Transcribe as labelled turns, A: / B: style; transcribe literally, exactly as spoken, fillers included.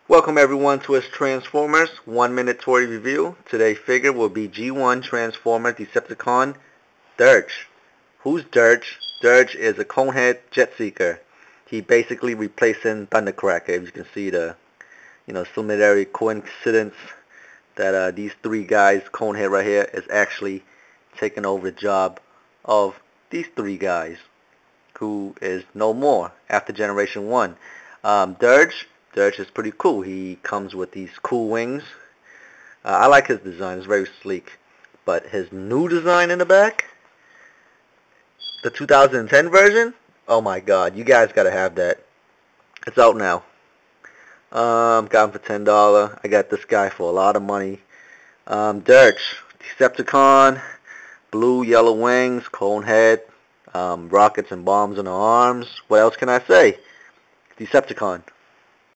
A: Welcome everyone to its Transformers one minute toy review. Today's figure will be G one Transformer Decepticon Dirge. Who's Dirge? Dirge is a Conehead Jet Seeker. He basically replacing Thundercracker. If you can see the, you know, similarity coincidence that uh, these three guys, Conehead right here, is actually taking over the job of these three guys, who is no more after Generation one. Um, Dirge. Dirge is pretty cool. He comes with these cool wings. Uh, I like his design. It's very sleek. But his new design in the back, the two thousand ten version, oh my god, you guys gotta have that. It's out now. Um, got him for ten dollars. I got this guy for a lot of money. Um, Dirge, Decepticon, blue, yellow wings, cone head, um, rockets and bombs on the arms. What else can I say? Decepticon.